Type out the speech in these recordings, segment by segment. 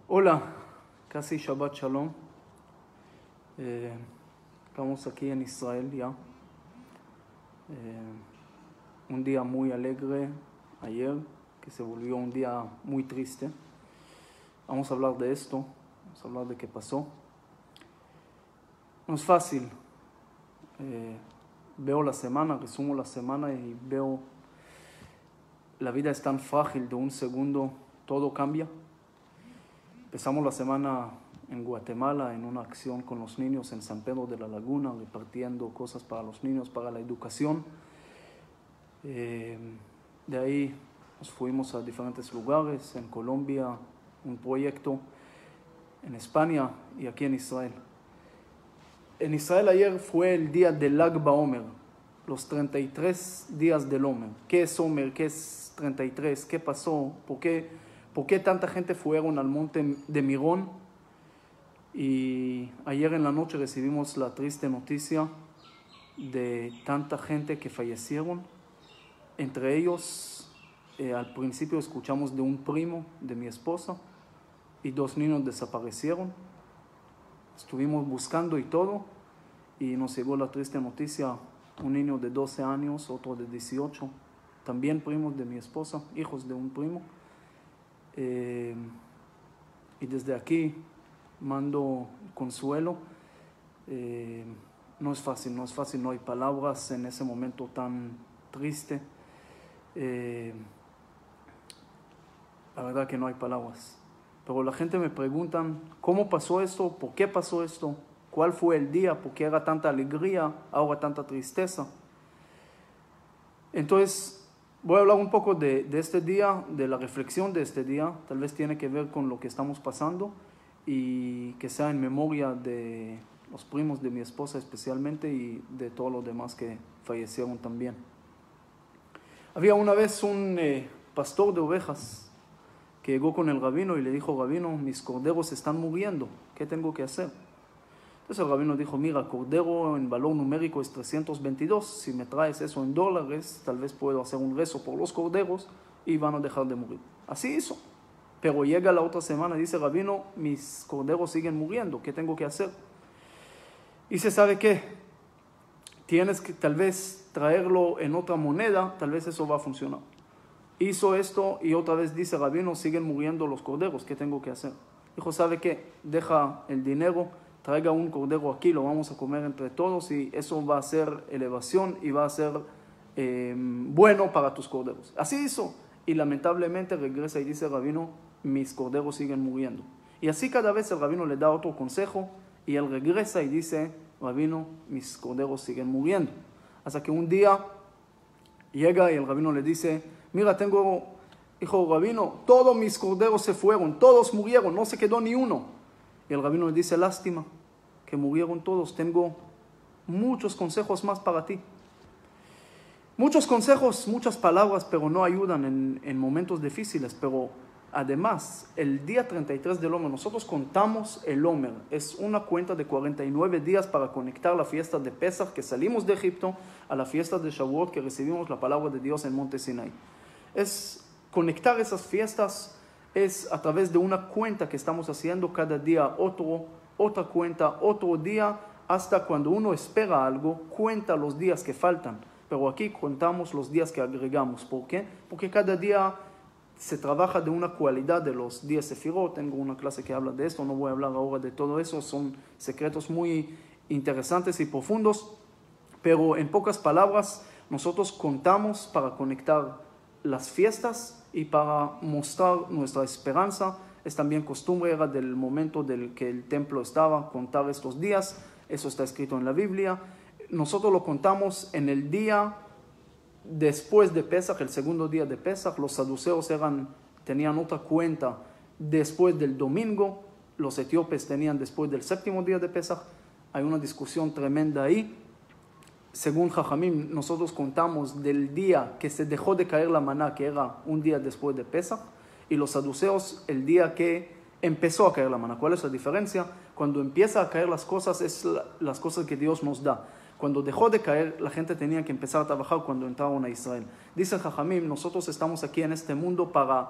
Hola, casi Shabbat Shalom. Estamos aquí en Israel ya. Un día muy alegre ayer, que se volvió un día muy triste. Vamos a hablar de esto, vamos a hablar de qué pasó. No es fácil. Veo la semana, resumo la semana y veo la vida es tan frágil, de un segundo todo cambia. Empezamos la semana en Guatemala en una acción con los niños en San Pedro de la Laguna, repartiendo cosas para los niños, para la educación. De ahí nos fuimos a diferentes lugares, en Colombia, un proyecto, en España y aquí en Israel. En Israel ayer fue el día del Lag BaOmer, los 33 días del Omer. ¿Qué es Omer? ¿Qué es 33? ¿Qué pasó? ¿Por qué tanta gente fueron al monte de Mirón? Y ayer en la noche recibimos la triste noticia de tanta gente que fallecieron. Entre ellos, al principio escuchamos de un primo de mi esposa y 2 niños desaparecieron. Estuvimos buscando y todo y nos llegó la triste noticia, un niño de 12 años, otro de 18, también primos de mi esposa, hijos de un primo. Y desde aquí mando consuelo. No es fácil, no hay palabras en ese momento tan triste. La verdad que no hay palabras. Pero la gente me pregunta, ¿cómo pasó esto? ¿Por qué pasó esto? ¿Cuál fue el día? ¿Por qué era tanta alegría, ahora tanta tristeza? Entonces, voy a hablar un poco de este día, de la reflexión de este día. Tal vez tiene que ver con lo que estamos pasando y que sea en memoria de los primos de mi esposa especialmente y de todos los demás que fallecieron también. Había una vez un pastor de ovejas que llegó con el rabino y le dijo: rabino, mis corderos están muriendo, ¿qué tengo que hacer? Entonces el rabino dijo: mira, cordero en valor numérico es 322, si me traes eso en dólares, tal vez puedo hacer un rezo por los corderos y van a dejar de morir. Así hizo. Pero llega la otra semana y dice: rabino, mis corderos siguen muriendo, ¿qué tengo que hacer? Y se sabe qué, tienes que tal vez traerlo en otra moneda, tal vez eso va a funcionar. Hizo esto y otra vez dice: rabino, siguen muriendo los corderos, ¿qué tengo que hacer? Dijo: ¿sabe qué? Deja el dinero, traiga un cordero aquí, lo vamos a comer entre todos y eso va a ser elevación y va a ser bueno para tus corderos. Así hizo y lamentablemente regresa y dice: rabino, mis corderos siguen muriendo. Y así cada vez el rabino le da otro consejo y él regresa y dice: rabino, mis corderos siguen muriendo. Hasta que un día llega y el rabino le dice: mira, hijo rabino, todos mis corderos se fueron, todos murieron, no se quedó ni uno. Y el rabino le dice: lástima que murieron todos, tengo muchos consejos más para ti. Muchos consejos, muchas palabras, pero no ayudan en momentos difíciles. Pero además, el día 33 del Omer, nosotros contamos el Omer. Es una cuenta de 49 días para conectar la fiesta de Pesach, que salimos de Egipto, a la fiesta de Shavuot, que recibimos la palabra de Dios en Monte Sinai. Es conectar esas fiestas, es a través de una cuenta que estamos haciendo cada día, otra cuenta, otro día, hasta cuando uno espera algo, cuenta los días que faltan. Pero aquí contamos los días que agregamos. ¿Por qué? Porque cada día se trabaja de una cualidad de los 10 sefirot. Tengo una clase que habla de esto, no voy a hablar ahora de todo eso, son secretos muy interesantes y profundos, pero en pocas palabras, nosotros contamos para conectar las fiestas y para mostrar nuestra esperanza. Es también costumbre, era del momento del que el templo estaba, contar estos días. Eso está escrito en la Biblia. Nosotros lo contamos en el día después de Pesach, el segundo día de Pesach. Los saduceos tenían otra cuenta después del domingo. Los etíopes tenían después del séptimo día de Pesach. Hay una discusión tremenda ahí. Según Jajamim, nosotros contamos del día que se dejó de caer la maná, que era un día después de Pesach, y los saduceos el día que empezó a caer la maná. ¿Cuál es la diferencia? Cuando empieza a caer las cosas, es las cosas que Dios nos da. Cuando dejó de caer, la gente tenía que empezar a trabajar cuando entraron a Israel. Dice Jajamim, nosotros estamos aquí en este mundo para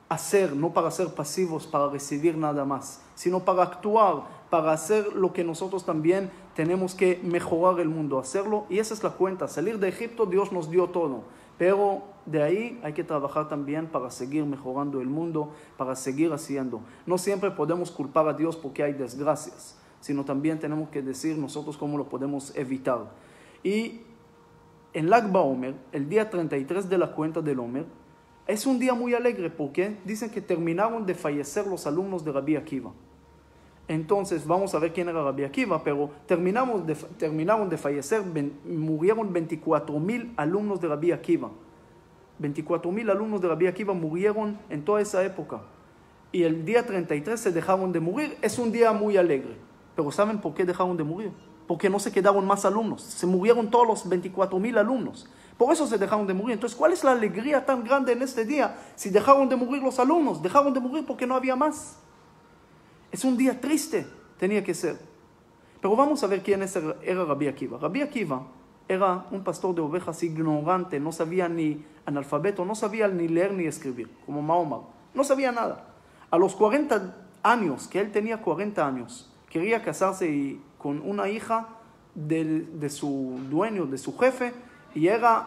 hacer, no para ser pasivos, para recibir nada más, sino para actuar, para hacer lo que nosotros también tenemos que mejorar el mundo, hacerlo. Y esa es la cuenta. Salir de Egipto, Dios nos dio todo, pero de ahí hay que trabajar también para seguir mejorando el mundo, para seguir haciendo. No siempre podemos culpar a Dios porque hay desgracias, sino también tenemos que decir nosotros cómo lo podemos evitar. Y en Lag BaOmer, el día 33 de la cuenta del Omer, es un día muy alegre porque dicen que terminaron de fallecer los alumnos de Rabbi Akiva. Entonces vamos a ver quién era Rabbi Akiva, pero terminaron de fallecer, murieron 24,000 alumnos de Rabbi Akiva. 24,000 alumnos de Rabbi Akiva murieron en toda esa época. Y el día 33 se dejaron de morir. Es un día muy alegre. Pero ¿saben por qué dejaron de morir? Porque no se quedaron más alumnos. Se murieron todos los 24,000 alumnos. Por eso se dejaron de morir. Entonces, ¿cuál es la alegría tan grande en este día si dejaron de morir los alumnos? Dejaron de morir porque no había más. Es un día triste, tenía que ser. Pero vamos a ver quién era Rabbi Akiva. Rabbi Akiva era un pastor de ovejas ignorante, no sabía ni analfabeto, no sabía ni leer ni escribir, como Mahoma. No sabía nada. A los 40 años, que él tenía 40 años, quería casarse con una hija de su dueño, de su jefe, y era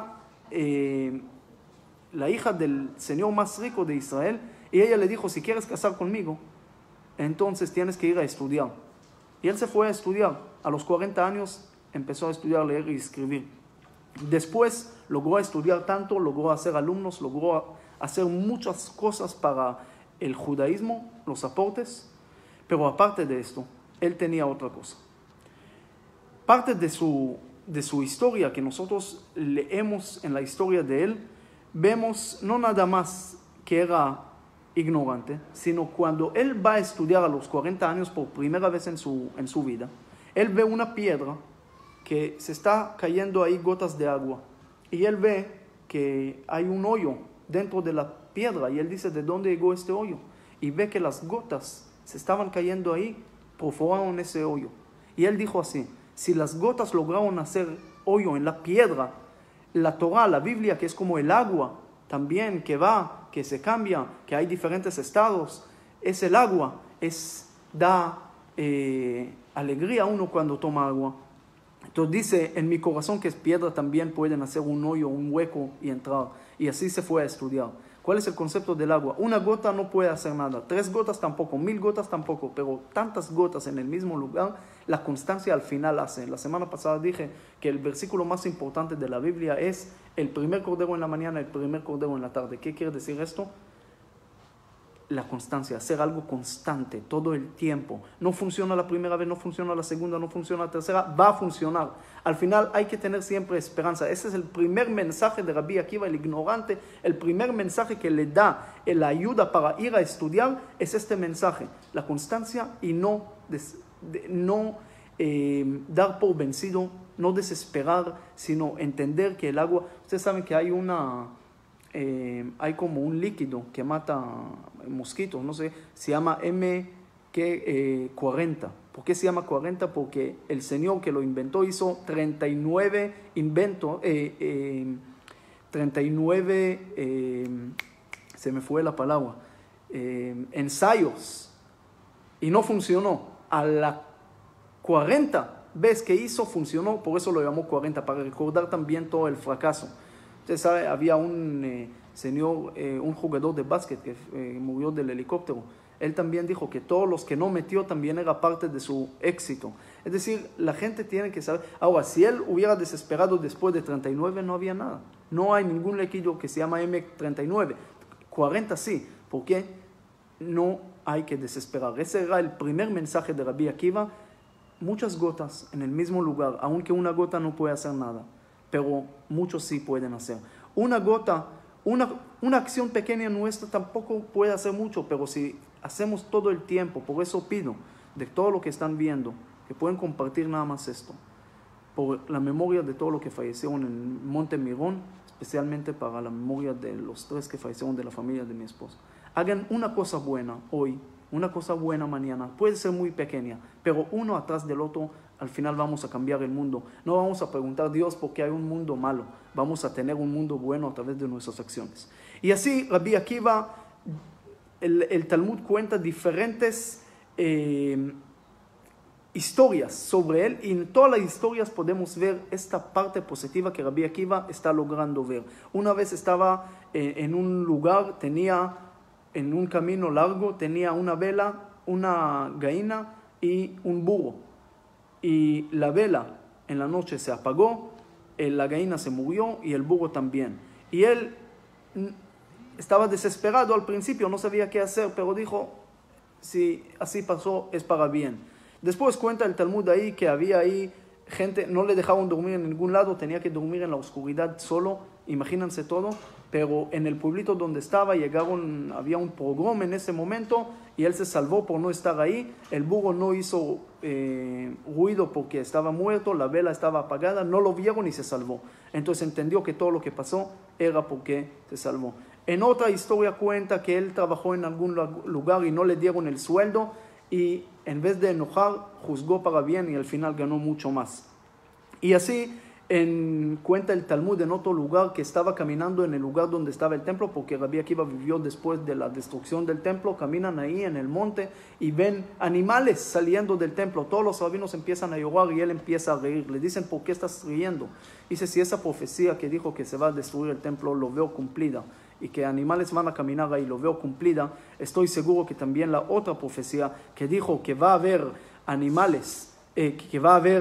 la hija del señor más rico de Israel, y ella le dijo, si quieres casar conmigo, entonces tienes que ir a estudiar. Y él se fue a estudiar. A los 40 años empezó a estudiar, leer y escribir. Después logró estudiar tanto, logró hacer alumnos, logró hacer muchas cosas para el judaísmo, los aportes, pero aparte de esto, él tenía otra cosa. Parte de su historia que nosotros leemos en la historia de él, vemos no nada más que era ignorante, sino cuando él va a estudiar a los 40 años por primera vez en su vida, él ve una piedra que se está cayendo ahí gotas de agua, y él ve que hay un hoyo dentro de la piedra, y él dice, ¿de dónde llegó este hoyo? Y ve que las gotas se estaban cayendo ahí, perforaron ese hoyo. Y él dijo así, si las gotas lograron hacer hoyo en la piedra, la Torah, la Biblia, que es como el agua, también que va, que se cambia, que hay diferentes estados, es el agua, da alegría a uno cuando toma agua. Entonces dice, en mi corazón que es piedra también pueden hacer un hoyo, un hueco y entrar. Y así se fue a estudiar. ¿Cuál es el concepto del agua? Una gota no puede hacer nada, 3 gotas tampoco, 1000 gotas tampoco, pero tantas gotas en el mismo lugar, la constancia al final hace. La semana pasada dije que el versículo más importante de la Biblia es el primer cordero en la mañana, el primer cordero en la tarde. ¿Qué quiere decir esto? La constancia, hacer algo constante todo el tiempo. No funciona la primera vez, no funciona la segunda, no funciona la tercera, va a funcionar. Al final hay que tener siempre esperanza. Ese es el primer mensaje de Rabbi Akiva, el ignorante. El primer mensaje que le da la ayuda para ir a estudiar es este mensaje, la constancia, y no dar por vencido, no desesperar, sino entender que el agua, ustedes saben que hay como un líquido que mata mosquitos, no sé, se llama MQ40. ¿Por qué se llama 40? Porque el señor que lo inventó hizo 39 inventos, 39, se me fue la palabra, ensayos, y no funcionó. A la 40 veces que hizo, funcionó, por eso lo llamó 40, para recordar también todo el fracaso. Usted sabe, había un señor, un jugador de básquet que murió del helicóptero. Él también dijo que todos los que no metió también era parte de su éxito. Es decir, la gente tiene que saber. Ahora, si él hubiera desesperado después de 39, no había nada. No hay ningún líquido que se llama M39. 40 sí. ¿Por qué? No hay que desesperar. Ese era el primer mensaje de Rabbi Akiva. Muchas gotas en el mismo lugar, aunque una gota no puede hacer nada, pero muchos sí pueden hacer. Una gota, una acción pequeña nuestra tampoco puede hacer mucho, pero si hacemos todo el tiempo, por eso pido de todo lo que están viendo, que pueden compartir nada más esto, por la memoria de todo lo que fallecieron en Monte Mirón, especialmente para la memoria de los 3 que fallecieron de la familia de mi esposa. Hagan una cosa buena hoy, una cosa buena mañana, puede ser muy pequeña, pero uno atrás del otro, al final vamos a cambiar el mundo. No vamos a preguntar a Dios por qué hay un mundo malo, vamos a tener un mundo bueno a través de nuestras acciones. Y así Rabbi Akiva el Talmud cuenta diferentes historias sobre él, y en todas las historias podemos ver esta parte positiva que Rabbi Akiva está logrando ver. Una vez estaba en un lugar, en un camino largo, tenía una vela, una gallina y un burro. Y la vela en la noche se apagó, la gallina se murió y el burro también. Y él estaba desesperado al principio, no sabía qué hacer, pero dijo, si así pasó, es para bien. Después cuenta el Talmud ahí que había ahí gente, no le dejaban dormir en ningún lado, tenía que dormir en la oscuridad solo, imagínense todo, pero en el pueblito donde estaba había un pogrom en ese momento y él se salvó por no estar ahí. El burro no hizo ruido porque estaba muerto, la vela estaba apagada, no lo vieron y se salvó. Entonces entendió que todo lo que pasó era porque se salvó. En otra historia cuenta que él trabajó en algún lugar y no le dieron el sueldo, y en vez de enojar, juzgó para bien y al final ganó mucho más. Y así cuenta el Talmud en otro lugar que estaba caminando en el lugar donde estaba el templo, porque Rabbi Akiva vivió después de la destrucción del templo. Caminan ahí en el monte y ven animales saliendo del templo. Todos los rabinos empiezan a llorar y él empieza a reír. Le dicen, ¿por qué estás riendo? Dice, si esa profecía que dijo que se va a destruir el templo lo veo cumplida, y que animales van a caminar ahí, lo veo cumplida, estoy seguro que también la otra profecía que dijo que va a haber animales, que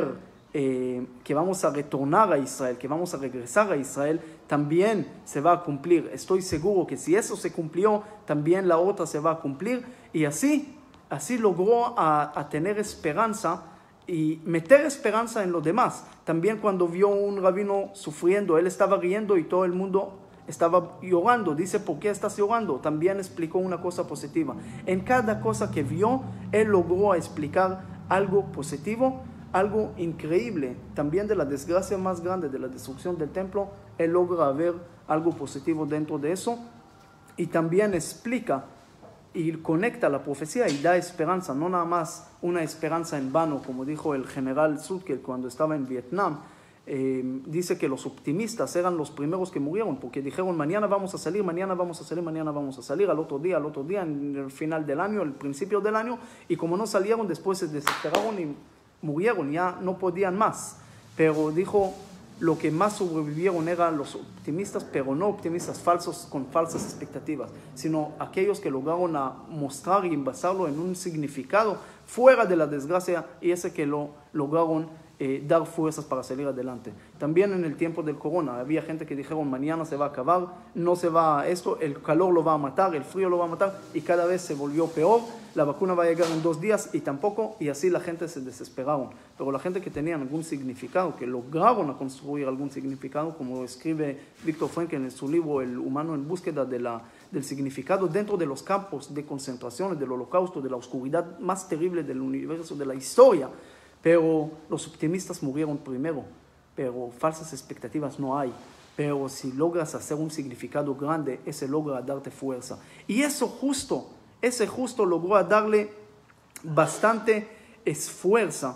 vamos a retornar a Israel, que vamos a regresar a Israel, también se va a cumplir. Estoy seguro que si eso se cumplió, también la otra se va a cumplir. Y así logró a tener esperanza y meter esperanza en los demás. También cuando vio un rabino sufriendo, él estaba riendo y todo el mundo estaba llorando. Dice, ¿por qué estás llorando? También explicó una cosa positiva. En cada cosa que vio, él logró explicar algo positivo, algo increíble. También de la desgracia más grande, de la destrucción del templo, él logra ver algo positivo dentro de eso, y también explica y conecta la profecía y da esperanza, no nada más una esperanza en vano, como dijo el general Sutkel cuando estaba en Vietnam. Dice que los optimistas eran los primeros que murieron, porque dijeron, mañana vamos a salir, mañana vamos a salir, mañana vamos a salir, al otro día, en el final del año, el principio del año, y como no salieron, después se desesperaron y murieron, ya no podían más. Pero dijo, lo que más sobrevivieron eran los optimistas, pero no optimistas falsos con falsas expectativas, sino aquellos que lograron a mostrar y basarlo en un significado fuera de la desgracia, y ese que lo lograron dar fuerzas para salir adelante. También en el tiempo del corona había gente que dijeron, mañana se va a acabar, no se va esto, el calor lo va a matar, el frío lo va a matar, y cada vez se volvió peor. La vacuna va a llegar en 2 días y tampoco, y así la gente se desesperaron. Pero la gente que tenía algún significado, que lograron a construir algún significado, como escribe Viktor Frankl en su libro El humano en búsqueda del significado dentro de los campos de concentración, del holocausto, de la oscuridad más terrible del universo, de la historia. Pero los optimistas murieron primero, pero falsas expectativas no hay. Pero si logras hacer un significado grande, ese logra darte fuerza. Y ese justo logró darle bastante fuerza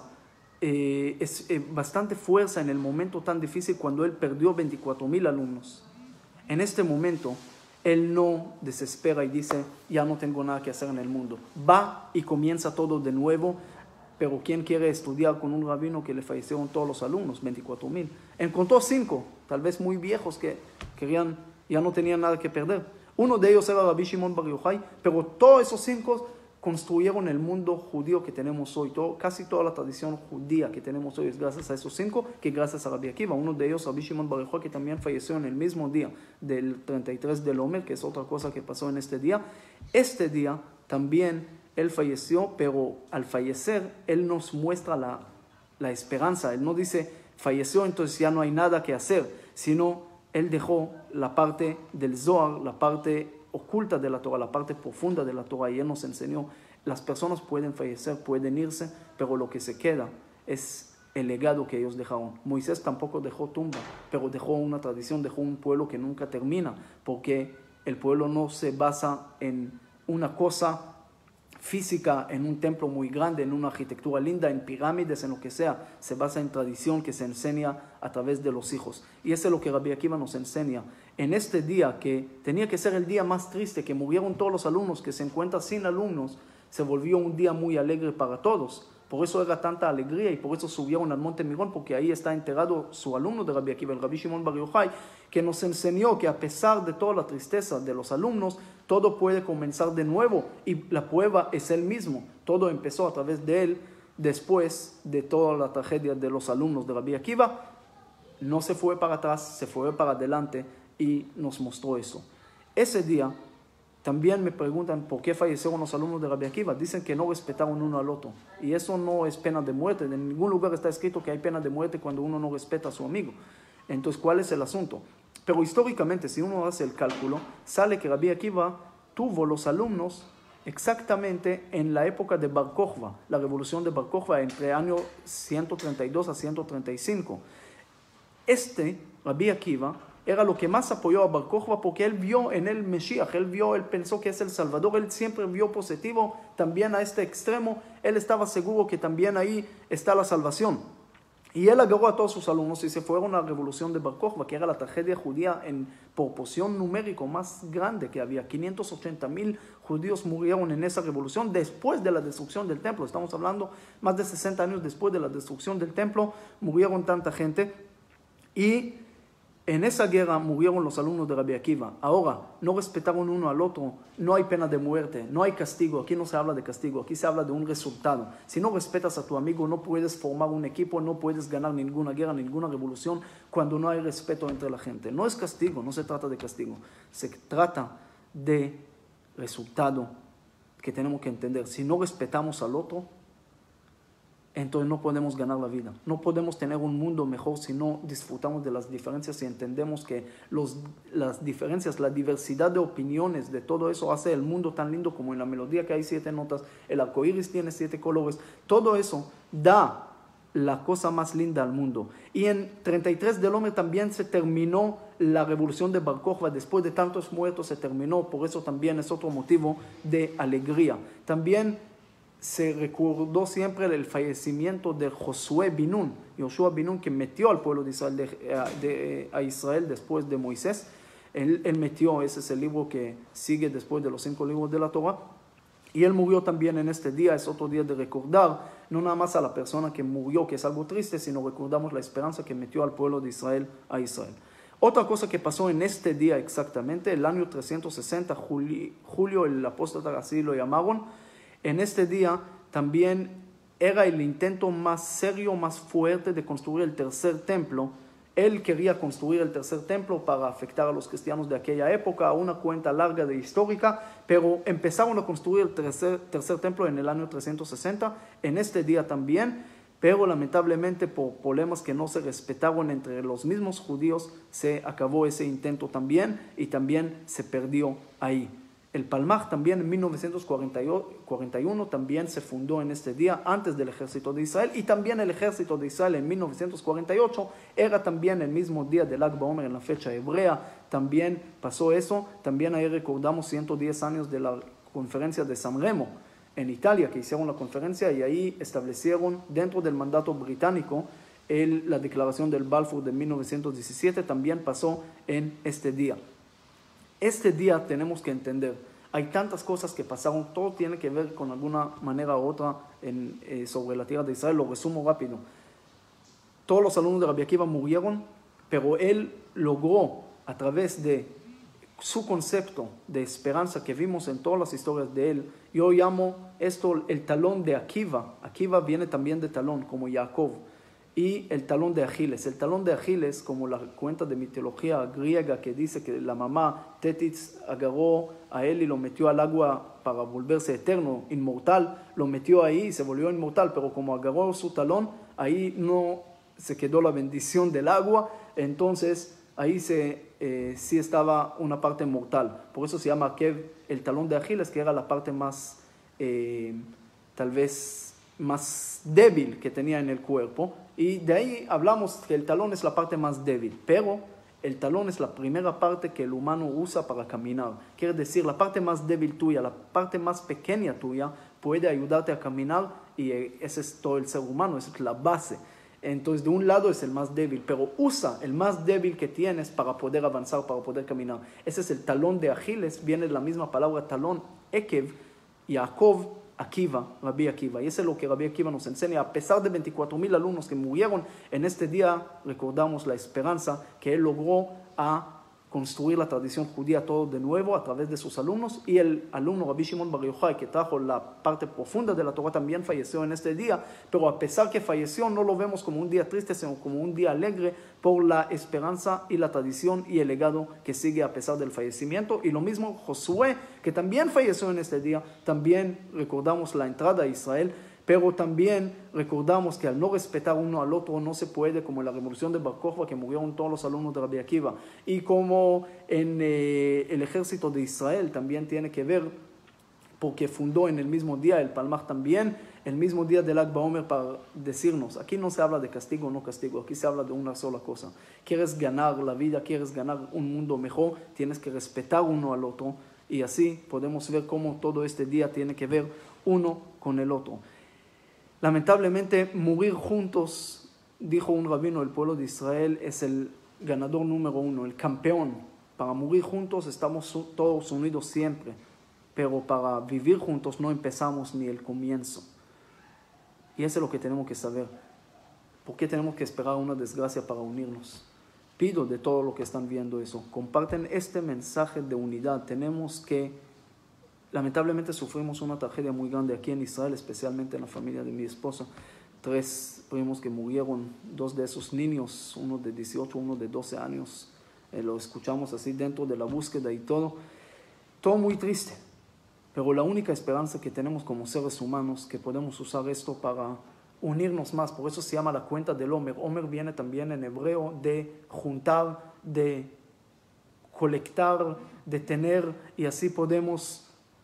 en el momento tan difícil cuando él perdió 24,000 alumnos. En este momento, él no desespera y dice, ya no tengo nada que hacer en el mundo. Va y comienza todo de nuevo. Pero ¿quién quiere estudiar con un rabino que le fallecieron todos los alumnos? 24,000. Encontró 5, tal vez muy viejos, que ya no tenían nada que perder. Uno de ellos era Rabbi Shimon Bar Yochai, pero todos esos 5 construyeron el mundo judío que tenemos hoy. Casi toda la tradición judía que tenemos hoy es gracias a esos 5, que gracias a Rabbi Akiva. Uno de ellos, Rabbi Shimon Bar Yochai, que también falleció en el mismo día del 33 del Omer, que es otra cosa que pasó en este día. Este día también él falleció, pero al fallecer, él nos muestra la esperanza. Él no dice, falleció, entonces ya no hay nada que hacer, sino él dejó la parte del Zohar, la parte oculta de la Torah, la parte profunda de la Torah, y él nos enseñó, las personas pueden fallecer, pueden irse, pero lo que se queda es el legado que ellos dejaron. Moisés tampoco dejó tumba, pero dejó una tradición, dejó un pueblo que nunca termina, porque el pueblo no se basa en una cosa física, en un templo muy grande, en una arquitectura linda, en pirámides, en lo que sea. Se basa en tradición que se enseña a través de los hijos. Y eso es lo que Rabbi Akiva nos enseña. en este día, que tenía que ser el día más triste, que murieron todos los alumnos, que se encuentra sin alumnos, se volvió un día muy alegre para todos. Por eso era tanta alegría y por eso subieron al monte Mirón, porque ahí está enterrado su alumno de Rabbi Akiva, el Rabbi Shimon Bar Yochai, que nos enseñó que a pesar de toda la tristeza de los alumnos, todo puede comenzar de nuevo y la prueba es él mismo. Todo empezó a través de él después de toda la tragedia de los alumnos de Rabbi Akiva. No se fue para atrás, se fue para adelante y nos mostró eso. Ese día también me preguntan por qué fallecieron los alumnos de Rabbi Akiva. Dicen que no respetaron uno al otro. Y eso no es pena de muerte. En ningún lugar está escrito que hay pena de muerte cuando uno no respeta a su amigo. Entonces, ¿cuál es el asunto? Pero históricamente, si uno hace el cálculo, sale que Rabbi Akiva tuvo los alumnos exactamente en la época de Bar Kokhba, la revolución de Bar Kokhba, entre años 132 a 135. Rabbi Akiva, era lo que más apoyó a Bar Kokhba porque él vio en él Mesías, él pensó que es el Salvador, él siempre vio positivo también a este extremo, él estaba seguro que también ahí está la salvación. Y él agarró a todos sus alumnos y se fueron a la revolución de Bar Kokhba, que era la tragedia judía en proporción numérica más grande que había. 580,000 judíos murieron en esa revolución después de la destrucción del templo. Estamos hablando más de 60 años después de la destrucción del templo, murieron tanta gente. Y en esa guerra murieron los alumnos de Rabbi Akiva. Ahora, no respetaron uno al otro, no hay pena de muerte, no hay castigo. Aquí no se habla de castigo, aquí se habla de un resultado. Si no respetas a tu amigo, no puedes formar un equipo, no puedes ganar ninguna guerra, ninguna revolución cuando no hay respeto entre la gente. No es castigo, no se trata de castigo. Se trata de resultado que tenemos que entender. Si no respetamos al otro, entonces no podemos ganar la vida. No podemos tener un mundo mejor si no disfrutamos de las diferencias y entendemos que las diferencias, la diversidad de opiniones, de todo eso hace el mundo tan lindo, como en la melodía que hay 7 notas, el arco iris tiene 7 colores. Todo eso da la cosa más linda al mundo. Y en 33 del hombre también se terminó la revolución de Bar Kokhba. Después de tantos muertos se terminó, por eso también es otro motivo de alegría. También se recordó siempre el fallecimiento de Josué bin Nun, Yoshua bin Nun, que metió al pueblo de Israel a Israel después de Moisés. Él metió, ese es el libro que sigue después de los 5 libros de la Torah. Y él murió también en este día. Es otro día de recordar, no nada más a la persona que murió, que es algo triste, sino recordamos la esperanza que metió al pueblo de Israel a Israel. Otra cosa que pasó en este día exactamente, el año 360, Julio el apóstata, así lo llamaron. En este día también era el intento más serio, más fuerte de construir el tercer templo. Él quería construir el tercer templo para afectar a los cristianos de aquella época, una cuenta larga de histórica, pero empezaron a construir el tercer templo en el año 360, en este día también, pero lamentablemente por problemas que no se respetaron entre los mismos judíos, se acabó ese intento también y también se perdió ahí. El Palmaj también en 1941 también se fundó en este día antes del ejército de Israel, y también el ejército de Israel en 1948 era también el mismo día del Lag BaOmer en la fecha hebrea, también pasó eso. También ahí recordamos 110 años de la conferencia de San Remo en Italia, que hicieron la conferencia y ahí establecieron dentro del mandato británico la declaración del Balfour de 1917, también pasó en este día. Este día tenemos que entender, hay tantas cosas que pasaron, todo tiene que ver con alguna manera u otra sobre la tierra de Israel. Lo resumo rápido. Todos los alumnos de Rabbi Akiva murieron, pero él logró, a través de su concepto de esperanza que vimos en todas las historias de él, yo llamo esto el talón de Akiva. Akiva viene también de talón, como Jacob. Y el talón de Aquiles. El talón de Aquiles, como la cuenta de mitología griega que dice que la mamá Tetis agarró a él y lo metió al agua para volverse eterno, inmortal, lo metió ahí y se volvió inmortal, pero como agarró su talón, ahí no se quedó la bendición del agua, entonces ahí sí estaba una parte mortal. Por eso se llama el talón de Aquiles, que era la parte más, tal vez, más débil que tenía en el cuerpo. Y de ahí hablamos que el talón es la parte más débil, pero el talón es la primera parte que el humano usa para caminar. Quiere decir, la parte más débil tuya, la parte más pequeña tuya, puede ayudarte a caminar, y ese es todo el ser humano, esa es la base. Entonces, de un lado es el más débil, pero usa el más débil que tienes para poder avanzar, para poder caminar. Ese es el talón de Aquiles, viene de la misma palabra talón, Ekev, Jacob, Akiva, Rabbi Akiva. Y eso es lo que Rabbi Akiva nos enseña. A pesar de 24,000 alumnos que murieron, en este día recordamos la esperanza que él logró a construir la tradición judía todo de nuevo a través de sus alumnos, y el alumno Rabbi Shimon Bar Yochai, que trajo la parte profunda de la Torah, también falleció en este día, pero a pesar que falleció no lo vemos como un día triste, sino como un día alegre por la esperanza y la tradición y el legado que sigue a pesar del fallecimiento. Y lo mismo Josué, que también falleció en este día, también recordamos la entrada a Israel, pero también recordamos que al no respetar uno al otro no se puede, como en la revolución de Bar Kokhba, que murieron todos los alumnos de Rabbi Akiva, y como en el ejército de Israel también tiene que ver, porque fundó en el mismo día el Palmaj también, el mismo día del Lag BaOmer, para decirnos, aquí no se habla de castigo o no castigo, aquí se habla de una sola cosa. Quieres ganar la vida, quieres ganar un mundo mejor, tienes que respetar uno al otro, y así podemos ver cómo todo este día tiene que ver uno con el otro. Lamentablemente, morir juntos, dijo un rabino del pueblo de Israel, es el ganador número uno, el campeón. Para morir juntos estamos todos unidos siempre, pero para vivir juntos no empezamos ni el comienzo. Y eso es lo que tenemos que saber. ¿Por qué tenemos que esperar una desgracia para unirnos? Pido de todo lo que están viendo eso, comparten este mensaje de unidad. Tenemos que... Lamentablemente sufrimos una tragedia muy grande aquí en Israel, especialmente en la familia de mi esposa. 3 primos que murieron, 2 de esos niños, uno de 18, uno de 12 años. Lo escuchamos así dentro de la búsqueda y todo. Todo muy triste. Pero la única esperanza que tenemos como seres humanos, que podemos usar esto para unirnos más. Por eso se llama la cuenta del Omer. Omer viene también en hebreo de juntar, de colectar, de tener, y así podemos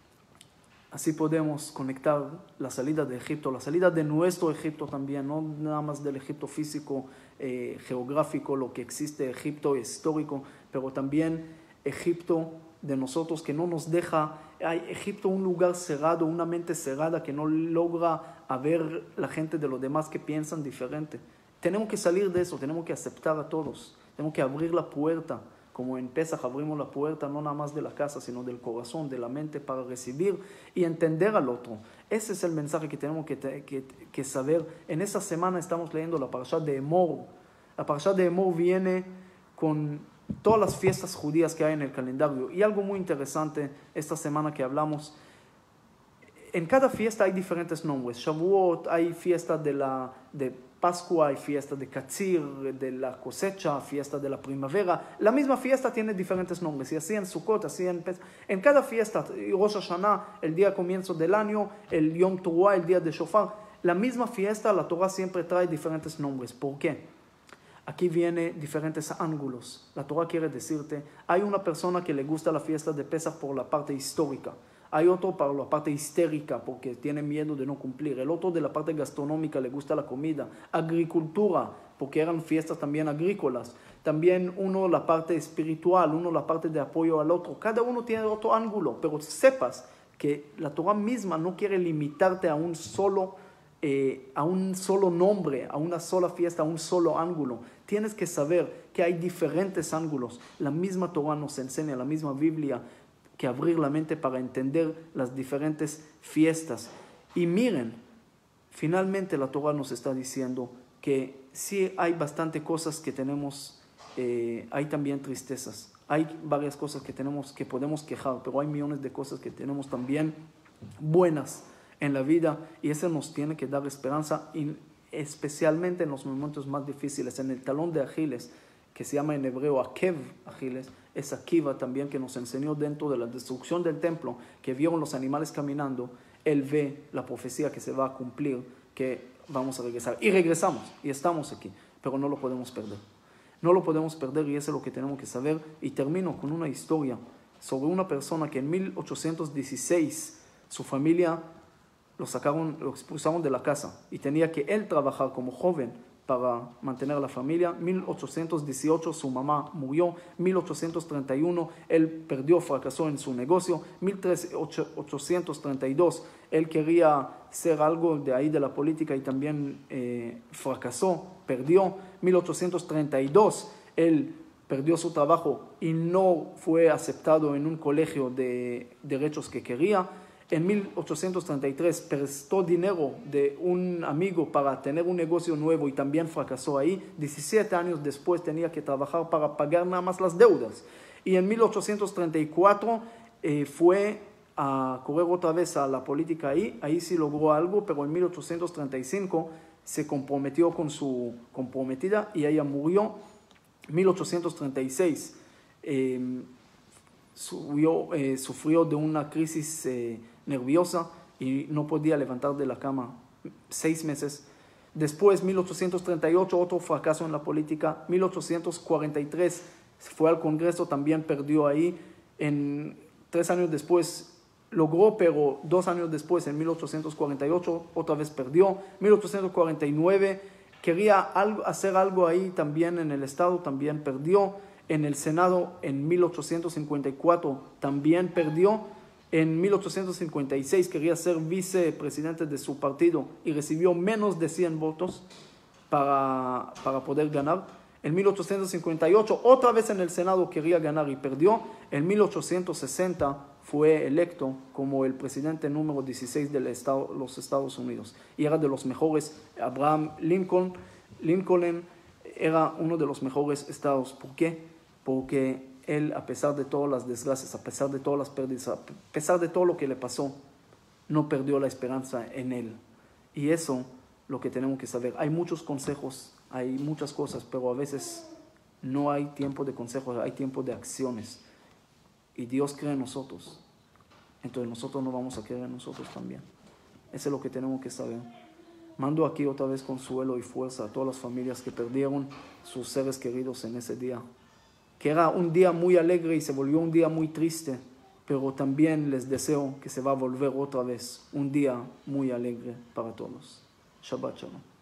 conectar la salida de Egipto, la salida de nuestro Egipto también, no nada más del Egipto físico, geográfico, lo que existe, Egipto histórico, pero también Egipto de nosotros, que no nos deja, Egipto un lugar cerrado, una mente cerrada que no logra a ver la gente de los demás que piensan diferente. Tenemos que salir de eso, tenemos que aceptar a todos, tenemos que abrir la puerta. Como en Pesaj abrimos la puerta no nada más de la casa, sino del corazón, de la mente, para recibir y entender al otro. Ese es el mensaje que tenemos que saber. En esta semana estamos leyendo la parashá de Emor. La parashá de Emor viene con todas las fiestas judías que hay en el calendario. Y algo muy interesante esta semana que hablamos. En cada fiesta hay diferentes nombres. Shavuot, hay fiesta de Pascua, hay fiesta de Katzir, de la cosecha, fiesta de la primavera. La misma fiesta tiene diferentes nombres. Y así en Sukkot, así en cada fiesta, Rosh Hashanah, el día de comienzo del año, el Yom Teruah, el día de Shofar. La misma fiesta, la Torah siempre trae diferentes nombres. ¿Por qué? Aquí viene diferentes ángulos. La Torah quiere decirte, hay una persona que le gusta la fiesta de Pesach por la parte histórica. Hay otro para la parte histérica, porque tiene miedo de no cumplir. El otro de la parte gastronómica, le gusta la comida. Agricultura, porque eran fiestas también agrícolas. También uno la parte espiritual, uno la parte de apoyo al otro. Cada uno tiene otro ángulo, pero sepas que la Torah misma no quiere limitarte a un solo nombre, a una sola fiesta, a un solo ángulo. Tienes que saber que hay diferentes ángulos. La misma Torah nos enseña, la misma Biblia, que abrir la mente para entender las diferentes fiestas. Y miren, finalmente la Torah nos está diciendo que sí hay bastante cosas que tenemos, hay también tristezas, hay varias cosas que podemos quejar, pero hay millones de cosas que tenemos también buenas en la vida, y eso nos tiene que dar esperanza, especialmente en los momentos más difíciles. En el talón de Aquiles, que se llama en hebreo Akev Aquiles, es Akiva también, que nos enseñó dentro de la destrucción del templo, que vieron los animales caminando. Él ve la profecía que se va a cumplir, que vamos a regresar. Y regresamos, y estamos aquí, pero no lo podemos perder. No lo podemos perder, y eso es lo que tenemos que saber. Y termino con una historia sobre una persona que en 1816 su familia lo expulsaron de la casa, y tenía que él trabajar como joven para mantener a la familia. 1818 su mamá murió. 1831 él perdió, fracasó en su negocio. 1832 él quería ser algo de ahí de la política y también fracasó, perdió. 1832 él perdió su trabajo y no fue aceptado en un colegio de derechos que quería. En 1833 prestó dinero de un amigo para tener un negocio nuevo y también fracasó ahí. 17 años después tenía que trabajar para pagar nada más las deudas. Y en 1834 fue a correr otra vez a la política ahí sí logró algo, pero en 1835 se comprometió con su comprometida y ella murió. 1836 sufrió de una crisis nerviosa y no podía levantar de la cama 6 meses. Después, 1838, otro fracaso en la política. 1843 fue al Congreso, también perdió ahí. 3 años después logró, pero 2 años después, en 1848, otra vez perdió. 1849 quería hacer algo ahí también en el Estado, también perdió. En el Senado, en 1854, también perdió. En 1856 quería ser vicepresidente de su partido y recibió menos de 100 votos para poder ganar. En 1858, otra vez en el Senado quería ganar y perdió. En 1860 fue electo como el presidente número 16 de los Estados Unidos. Y era de los mejores. Abraham Lincoln era uno de los mejores estados. ¿Por qué? Porque él, a pesar de todas las desgracias, a pesar de todas las pérdidas, a pesar de todo lo que le pasó, no perdió la esperanza en él. Y eso lo que tenemos que saber. Hay muchos consejos, hay muchas cosas, pero a veces no hay tiempo de consejos, hay tiempo de acciones. Y Dios cree en nosotros. Entonces nosotros no vamos a creer en nosotros también. Eso es lo que tenemos que saber. Mando aquí otra vez consuelo y fuerza a todas las familias que perdieron sus seres queridos en ese día. Que era un día muy alegre y se volvió un día muy triste, pero también les deseo que se va a volver otra vez un día muy alegre para todos. Shabbat Shalom.